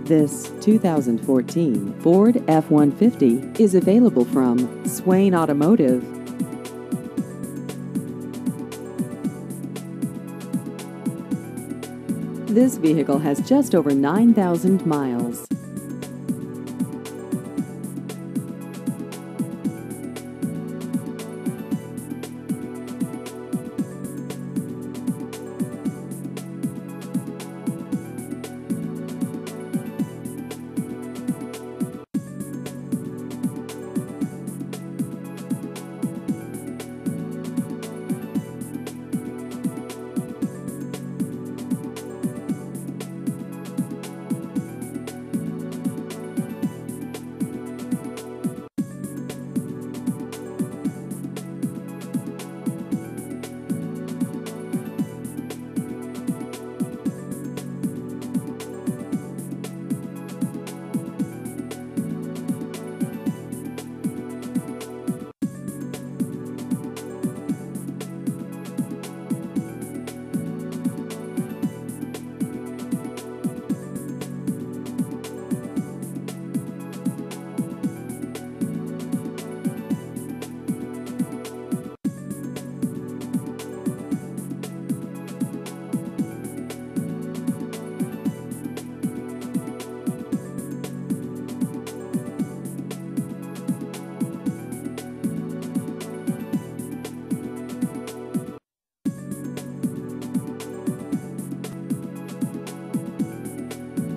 This 2014 Ford F-150 is available from Swain Automotive. This vehicle has just over 9,000 miles.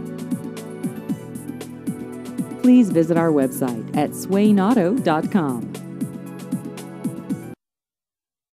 Please visit our website at swainauto.com.